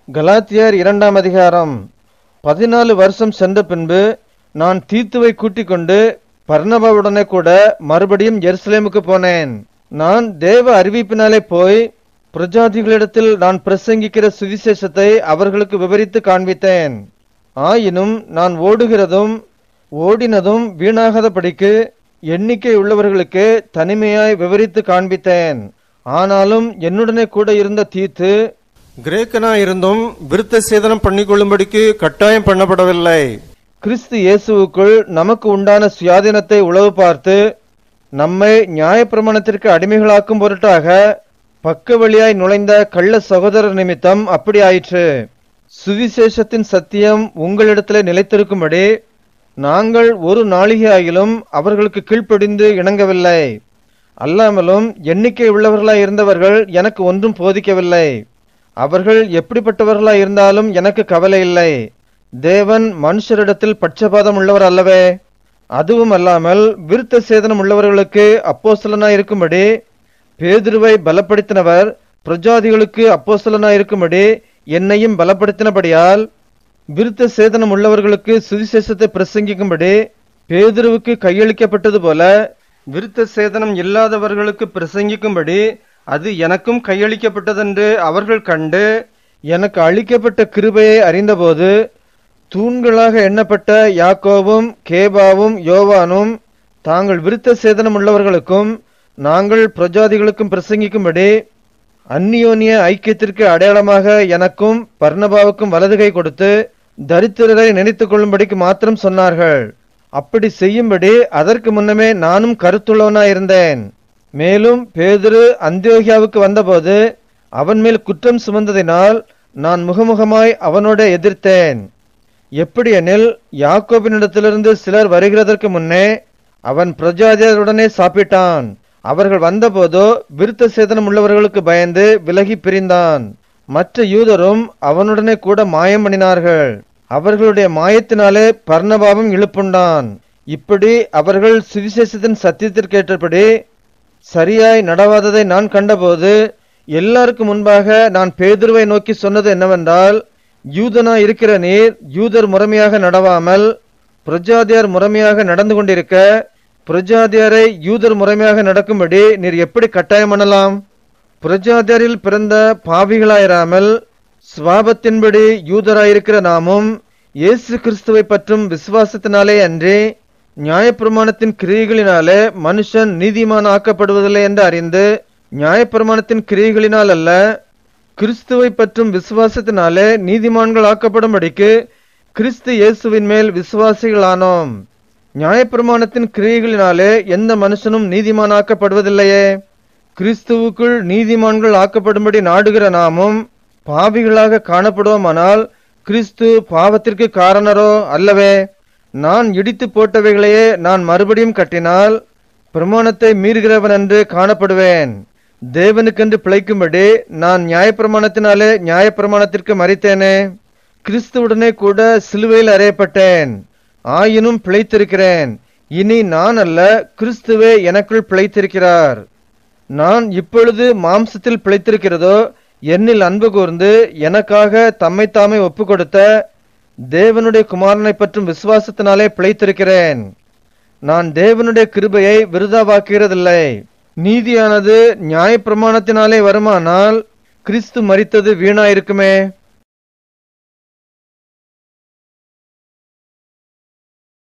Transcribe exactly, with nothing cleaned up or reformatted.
கலாத்தியர் இரண்டாம் அதிகாரம். பதினாலு வருஷம் சென்ற பின்பு நான் தீத்துவை கூட்டிக் கொண்டு பர்னபாவுடனே கூட மறுபடியும் எருசலேமுக்கு போனேன். நான் தேவ அறிவிப்பினாலே போய் பிரஜாதிகளிடத்தில் நான் பிரசங்கிக்கிற சுவிசேஷத்தை அவர்களுக்கு விவரித்து காண்பித்தேன். ஆயினும் நான் ஓடுகிறதும் ஓடினதும் வீணாகாதபடிக்கு எண்ணிக்கை உள்ளவர்களுக்கு தனிமையாய் விவரித்து காண்பித்தேன். ஆனாலும் என்னுடனே கூட இருந்த தீத்து கிரேக்கனாயிருந்தும் விருத்த சேதனம் பண்ணிக்கொள்ளும்படிக்கு கட்டாயம் பண்ணப்படவில்லை. கிறிஸ்து இயேசுவுக்குள் நமக்கு உண்டான சுயாதீனத்தை உளவு பார்த்து நம்மை நியாயப்பிரமாணத்திற்கு அடிமைகளாக்கும் பொருட்டாக பக்க வழியாய் நுழைந்த கள்ள சகோதரர் நிமித்தம் அப்படி ஆயிற்று. சுவிசேஷத்தின் சத்தியம் உங்களிடத்திலே நிலைத்திருக்கும்படி நாங்கள் ஒரு நாளிகையாயிலும் அவர்களுக்கு கீழ்ப்படிந்து இணங்கவில்லை. அல்லாமலும் எண்ணிக்கை உள்ளவர்களாய் இருந்தவர்கள் எனக்கு ஒன்றும் போதிக்கவில்லை. அவர்கள் எப்படிப்பட்டவர்களாய் இருந்தாலும் எனக்கு கவலை இல்லை. தேவன் மனுஷரிடத்தில் பட்சபாதம் உள்ளவர் அல்லவே. அதுவும் அல்லாமல் விருத்த சேதனம் உள்ளவர்களுக்கு அப்போஸ்தலனாய் இருக்கும்படி பேதுருவை பலப்படுத்தினவர் பிரஜாதிகளுக்கு அப்போஸ்தலனாய் இருக்கும்படி என்னையும் பலப்படுத்தினபடியால் விருத்த சேதனம் உள்ளவர்களுக்கு சுவிசேஷத்தை பிரசங்கிக்கும்படி பேதுருவுக்கு கையளிக்கப்பட்டது போல விருத்த சேதனம் இல்லாதவர்களுக்கு பிரசங்கிக்கும்படி அது எனக்கும் கையளிக்கப்பட்டதென்று அவர்கள் கண்டு எனக்கு அளிக்கப்பட்ட கிருபையை அறிந்தபோது தூண்களாக எண்ணப்பட்ட யாக்கோவும் கேபாவும் யோவானும் தாங்கள் விருத்த சேதனம் உள்ளவர்களுக்கும் நாங்கள் பிரஜாதிகளுக்கும் பிரசங்கிக்கும்படி அந்நியோனிய ஐக்கியத்திற்கு அடையாளமாக எனக்கும் பர்னபாவுக்கும் வலதுகை கொடுத்து தரித்திரரை நினைத்துக் கொள்ளும்படிக்கு மாத்திரம் சொன்னார்கள். அப்படி செய்யும்படி அதற்கு முன்னமே நானும் கருத்துள்ளவனாயிருந்தேன். மேலும் பேதுரு அந்தியோகியாவுக்கு வந்தபோது அவன் மேல் குற்றம் சுமந்ததினால் நான் முகமுகமாய் அவனோட எதிர்த்தேன். எப்படியெனில் யாக்கோபினிடத்திலிருந்து சிலர் வருகிறதற்கு முன்னே அவன் பிரஜாதியருடனே சாப்பிட்டான். அவர்கள் வந்தபோதோ விருத்த சேதனம் உள்ளவர்களுக்கு பயந்து விலகி பிரிந்தான். மற்ற யூதரும் அவனுடனே கூட மாயம் பண்ணினார்கள். அவர்களுடைய மாயத்தினாலே பர்னபாவும் இழுப்புண்டான். இப்படி அவர்கள் சுவிசேஷத்தின் சத்தியத்திற்கேற்றபடி சரியாய் நடவாததை நான் கண்டபோது எல்லாருக்கும் முன்பாக நான் பேதுருவை நோக்கி சொன்னது என்னவென்றால், யூதனா இருக்கிற நீர் யூதர் முறைமையாக நடவாமல் பிரஜாதியார் முறைமையாக நடந்து கொண்டிருக்க பிரஜாதியாரை யூதர் முறைமையாக நடக்கும்படி நீர் எப்படி கட்டாயம் பண்ணலாம்? பிரஜாதியாரில் பிறந்த பாவிகளாயிராமல் சுவாபத்தின்படி யூதராயிருக்கிற நாமும் இயேசு கிறிஸ்துவை பற்றும் விசுவாசத்தினாலே அன்றி நியாயப்பிரமாணத்தின் கிரியைகளினாலே மனுஷன் நீதிமான் ஆக்கப்படுவதில்லை என்று அறிந்து நியாயப்பிரமாணத்தின் கிரியைகளினால் அல்ல கிறிஸ்துவை பற்றும் விசுவாசத்தினாலே நீதிமான்கள் ஆக்கப்படும்படிக்கு கிறிஸ்து இயேசுவின் மேல் விசுவாசிகளானோம். நியாயப்பிரமாணத்தின் கிரியைகளினாலே எந்த மனுஷனும் நீதிமான் ஆக்கப்படுவதில்லையே. கிறிஸ்துவுக்குள் நீதிமான்கள் ஆக்கப்படும்படி நாடுகிற நாமும் பாவிகளாக காணப்படுவோமானால் கிறிஸ்து பாவத்திற்கு காரணரோ அல்லவே. நான் இடித்து போட்டவைகளையே நான் மறுபடியும் கட்டினால் பிரமாணத்தை மீறுகிறவன் என்று காணப்படுவேன். தேவனுக்கென்று பிழைக்கும்படி நான் நியாயப்பிரமாணத்தினாலே நியாயப்பிரமாணத்திற்கு மரித்தேனே. கிறிஸ்துவுடனே கூட சிலுவையில் அறையப்பட்டேன். ஆயினும் பிழைத்திருக்கிறேன். இனி நான் அல்ல, கிறிஸ்துவே எனக்குள் பிழைத்திருக்கிறார். நான் இப்பொழுது மாம்சத்தில் பிழைத்திருக்கிறதோ என்னில் அன்பு கூர்ந்து எனக்காக தம்மைத்தாமே ஒப்பு கொடுத்த தேவனுடைய குமாரனை பற்றும் விசுவாசத்தினாலே பிழைத்திருக்கிறேன். நான் தேவனுடைய கிருபையை விருதாவாக்குகிறதில்லை. நீதியானது நியாயப்பிரமாணத்தினாலே வருமானால் கிறிஸ்து மரித்தது வீணாயிருக்குமே.